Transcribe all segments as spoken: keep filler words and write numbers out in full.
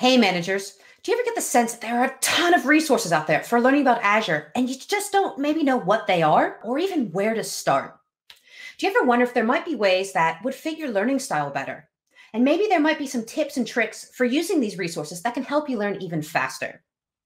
Hey managers, do you ever get the sense that there are a ton of resources out there for learning about Azure and you just don't maybe know what they are or even where to start? Do you ever wonder if there might be ways that would fit your learning style better? And maybe there might be some tips and tricks for using these resources that can help you learn even faster.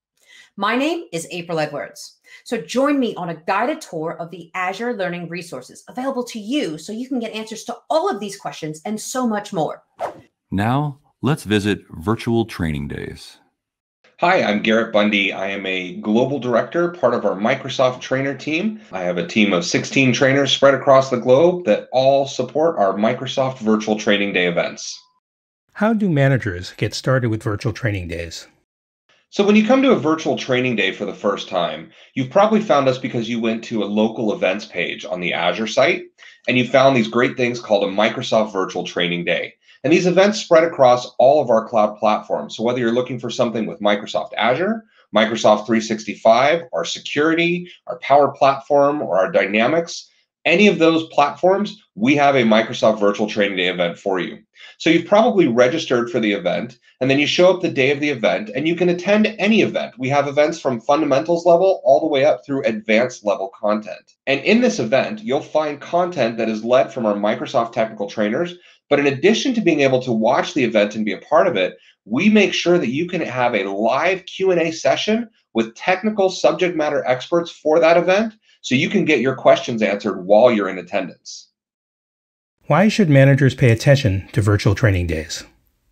My name is April Edwards. So join me on a guided tour of the Azure learning resources available to you so you can get answers to all of these questions and so much more. Now, let's visit virtual training days. Hi, I'm Garrett Bundy. I am a global director, part of our Microsoft trainer team. I have a team of sixteen trainers spread across the globe that all support our Microsoft Virtual Training Day events. How do managers get started with virtual training days? So when you come to a virtual training day for the first time, you've probably found us because you went to a local events page on the Azure site, and you found these great things called a Microsoft Virtual Training Day. And these events spread across all of our cloud platforms. So whether you're looking for something with Microsoft Azure, Microsoft three sixty-five, our security, our Power Platform, or our Dynamics, any of those platforms, we have a Microsoft Virtual Training Day event for you. So you've probably registered for the event, and then you show up the day of the event, and you can attend any event. We have events from fundamentals level all the way up through advanced level content. And in this event, you'll find content that is led from our Microsoft technical trainers. But in addition to being able to watch the event and be a part of it, we make sure that you can have a live Q and A session with technical subject matter experts for that event, so you can get your questions answered while you're in attendance. Why should managers pay attention to virtual training days?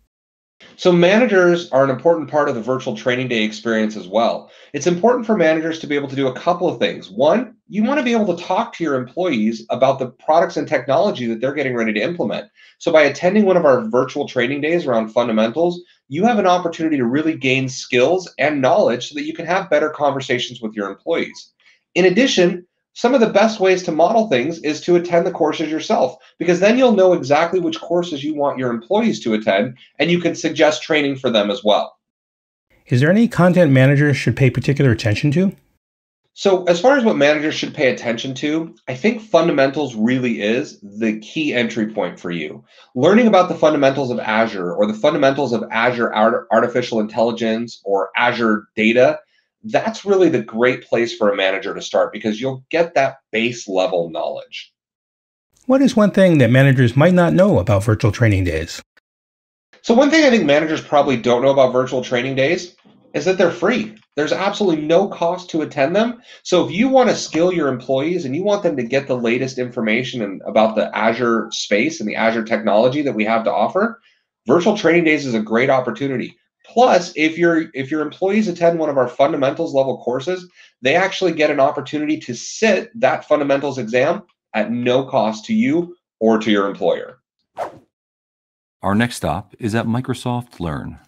So managers are an important part of the virtual training day experience as well. It's important for managers to be able to do a couple of things. One, you want to be able to talk to your employees about the products and technology that they're getting ready to implement. So by attending one of our virtual training days around fundamentals, you have an opportunity to really gain skills and knowledge so that you can have better conversations with your employees. In addition, some of the best ways to model things is to attend the courses yourself, because then you'll know exactly which courses you want your employees to attend, and you can suggest training for them as well. Is there any content managers should pay particular attention to? So as far as what managers should pay attention to, I think fundamentals really is the key entry point for you. Learning about the fundamentals of Azure or the fundamentals of Azure Artificial Intelligence or Azure Data, that's really the great place for a manager to start because you'll get that base level knowledge. What is one thing that managers might not know about virtual training days? So one thing I think managers probably don't know about virtual training days is that they're free. There's absolutely no cost to attend them. So if you want to skill your employees and you want them to get the latest information and about the Azure space and the Azure technology that we have to offer, virtual training days is a great opportunity. Plus, if your if your employees attend one of our fundamentals level courses, they actually get an opportunity to sit that fundamentals exam at no cost to you or to your employer. Our next stop is at Microsoft Learn.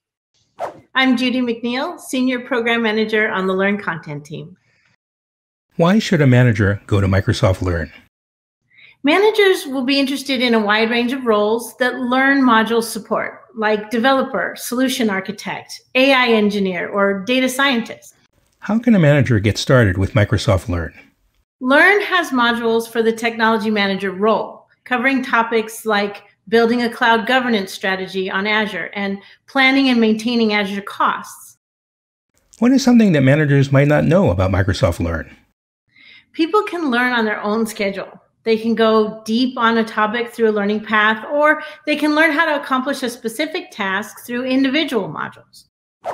I'm Judy McNeil, Senior Program Manager on the Learn content team. Why should a manager go to Microsoft Learn? Managers will be interested in a wide range of roles that Learn modules support, like developer, solution architect, A I engineer, or data scientist. How can a manager get started with Microsoft Learn? Learn has modules for the technology manager role, covering topics like building a cloud governance strategy on Azure and planning and maintaining Azure costs. What is something that managers might not know about Microsoft Learn? People can learn on their own schedule. They can go deep on a topic through a learning path, or they can learn how to accomplish a specific task through individual modules.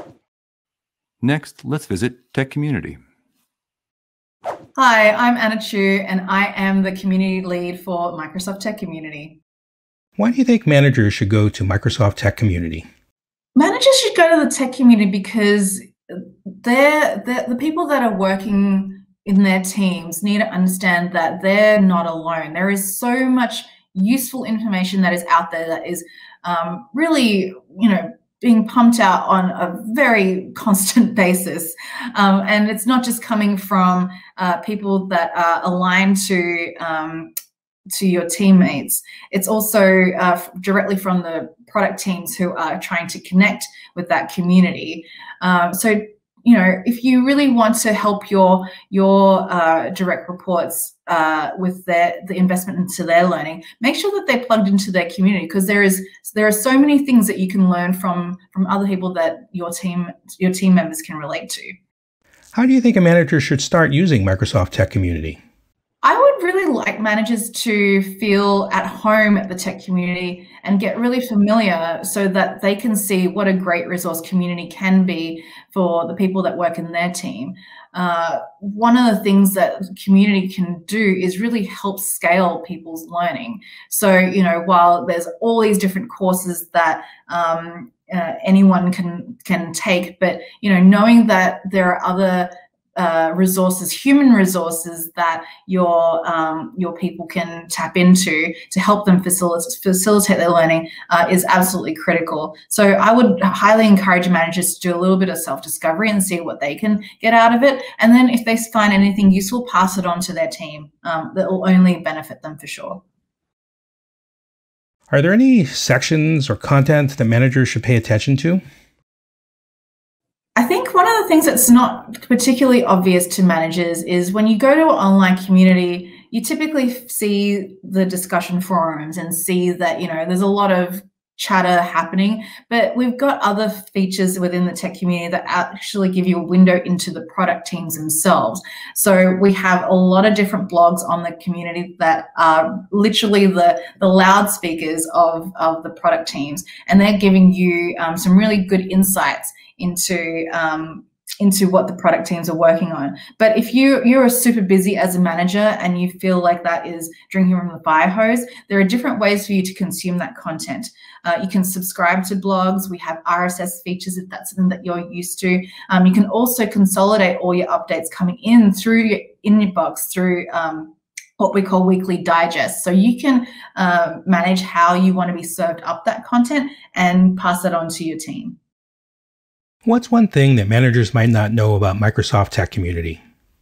Next, let's visit Tech Community. Hi, I'm Anna Chu, and I am the community lead for Microsoft Tech Community. Why do you think managers should go to Microsoft Tech Community? Managers should go to the tech community because they're, they're the people that are working in their teams need to understand that they're not alone. There is so much useful information that is out there that is um, really, you know, being pumped out on a very constant basis. Um, and it's not just coming from uh, people that are aligned to um, to your teammates. It's also uh, directly from the product teams who are trying to connect with that community. Um, so you know, if you really want to help your your uh, direct reports uh, with their the investment into their learning, make sure that they're plugged into their community, because there is there are so many things that you can learn from from other people that your team your team members can relate to. How do you think a manager should start using Microsoft Tech Community? I would really like managers to feel at home at the tech community and get really familiar so that they can see what a great resource community can be for the people that work in their team. Uh, one of the things that the community can do is really help scale people's learning. So, you know, while there's all these different courses that um, uh, anyone can can take, but, you know, knowing that there are other Uh, resources, human resources that your um, your people can tap into to help them facilitate facilitate their learning uh, is absolutely critical. So I would highly encourage managers to do a little bit of self-discovery and see what they can get out of it. And then if they find anything useful, pass it on to their team. Um, that will only benefit them for sure. Are there any sections or content that managers should pay attention to? I think one of the things that's not particularly obvious to managers is when you go to an online community, you typically see the discussion forums and see that, you know, there's a lot of chatter happening, but we've got other features within the tech community that actually give you a window into the product teams themselves. So we have a lot of different blogs on the community that are literally the, the loudspeakers of, of the product teams, and they're giving you um, some really good insights into um, into what the product teams are working on. But if you you're super busy as a manager and you feel like that is drinking from the fire hose, there are different ways for you to consume that content. Uh, you can subscribe to blogs. We have R S S features if that's something that you're used to. Um, you can also consolidate all your updates coming in through your inbox through um, what we call weekly digests. So you can uh, manage how you want to be served up that content and pass it on to your team. What's one thing that managers might not know about Microsoft Tech Community?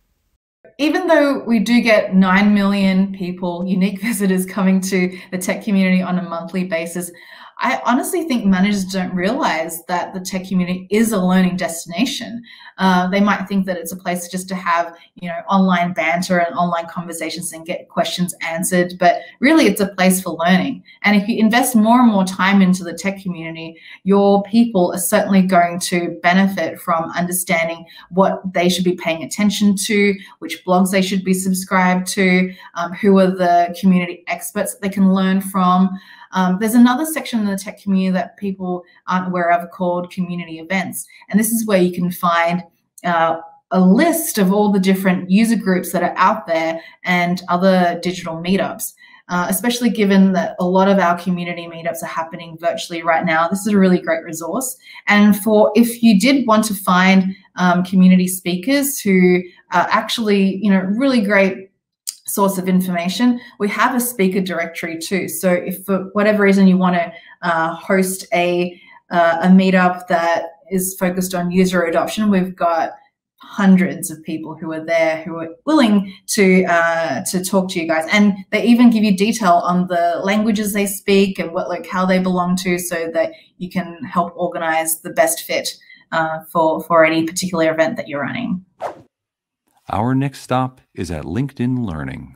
Even though we do get nine million people, unique visitors coming to the tech community on a monthly basis, I honestly think managers don't realize that the tech community is a learning destination. Uh, they might think that it's a place just to have, you know, online banter and online conversations and get questions answered, but really it's a place for learning. And if you invest more and more time into the tech community, your people are certainly going to benefit from understanding what they should be paying attention to, which blogs they should be subscribed to, um, who are the community experts that they can learn from. Um, there's another section in the tech community that people aren't aware of called community events. And this is where you can find uh, a list of all the different user groups that are out there and other digital meetups, uh, especially given that a lot of our community meetups are happening virtually right now. This is a really great resource. And for if you did want to find um, community speakers who are actually, you know, really great source of information, we have a speaker directory too. So if for whatever reason you want to uh, host a, uh, a meetup that is focused on user adoption, we've got hundreds of people who are there who are willing to uh, to talk to you guys, and they even give you detail on the languages they speak and what like how they belong to, so that you can help organize the best fit uh, for for any particular event that you're running. Our next stop is at LinkedIn Learning.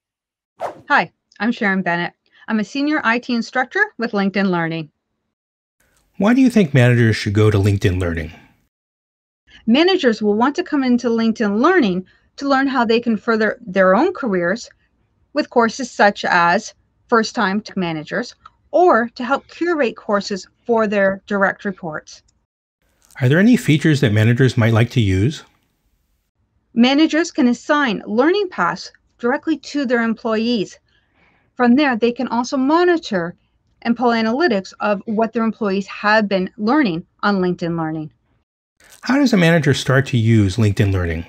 Hi, I'm Sharon Bennett. I'm a senior I T instructor with LinkedIn Learning. Why do you think managers should go to LinkedIn Learning? Managers will want to come into LinkedIn Learning to learn how they can further their own careers with courses such as first-time managers, or to help curate courses for their direct reports. Are there any features that managers might like to use? Managers can assign learning paths directly to their employees. From there, they can also monitor and pull analytics of what their employees have been learning on LinkedIn Learning. How does a manager start to use LinkedIn Learning?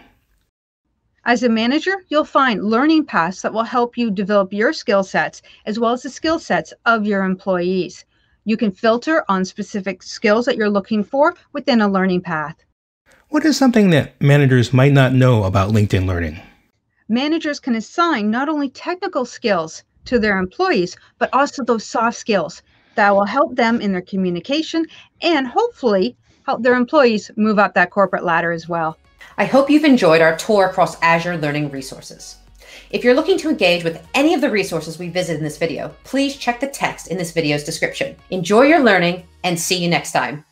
As a manager, you'll find learning paths that will help you develop your skill sets as well as the skill sets of your employees. You can filter on specific skills that you're looking for within a learning path. What is something that managers might not know about LinkedIn Learning? Managers can assign not only technical skills to their employees, but also those soft skills that will help them in their communication and hopefully help their employees move up that corporate ladder as well. I hope you've enjoyed our tour across Azure learning resources. If you're looking to engage with any of the resources we visited in this video, please check the text in this video's description. Enjoy your learning and see you next time.